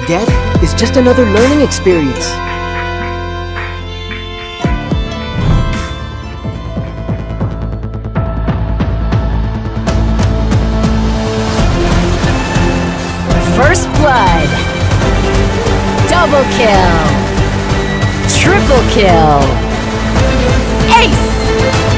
Death is just another learning experience. First blood. Double kill. Triple kill. Ace!